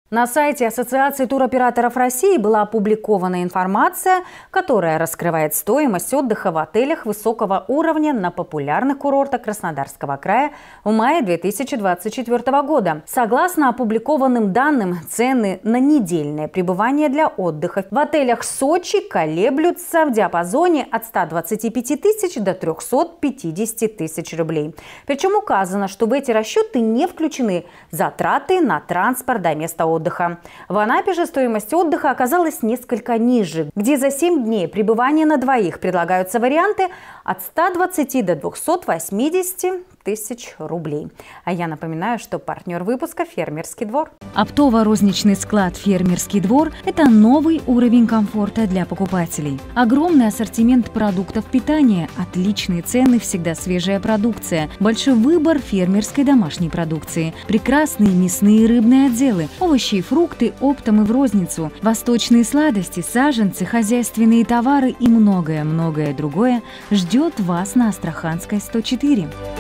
На сайте Ассоциации туроператоров России была опубликована информация, которая раскрывает стоимость отдыха в отелях высокого уровня на популярных курортах Краснодарского края в мае 2024 года. Согласно опубликованным данным, цены на недельное пребывание для отдыха в отелях Сочи колеблются в диапазоне от 125 тысяч до 350 тысяч рублей. Причем указано, что в эти расчеты не включены затраты на транспорт до места отдыха. В Анапе же стоимость отдыха оказалась несколько ниже, где за 7 дней пребывания на двоих предлагаются варианты от 120 до 280 тысяч рублей. А я напоминаю, что партнер выпуска «Фермерский двор». Оптово-розничный склад «Фермерский двор» – это новый уровень комфорта для покупателей. Огромный ассортимент продуктов питания, отличные цены, всегда свежая продукция, большой выбор фермерской домашней продукции, прекрасные мясные и рыбные отделы, овощи и фрукты оптом и в розницу, восточные сладости, саженцы, хозяйственные товары и многое-многое другое ждет вас на Астраханской 104.